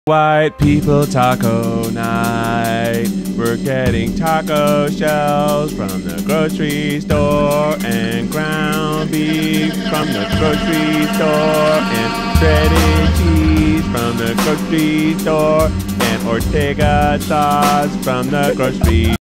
White people taco night. We're getting taco shells from the grocery store, and ground beef from the grocery store, and shredded cheese from the grocery store, and Ortega sauce from the grocery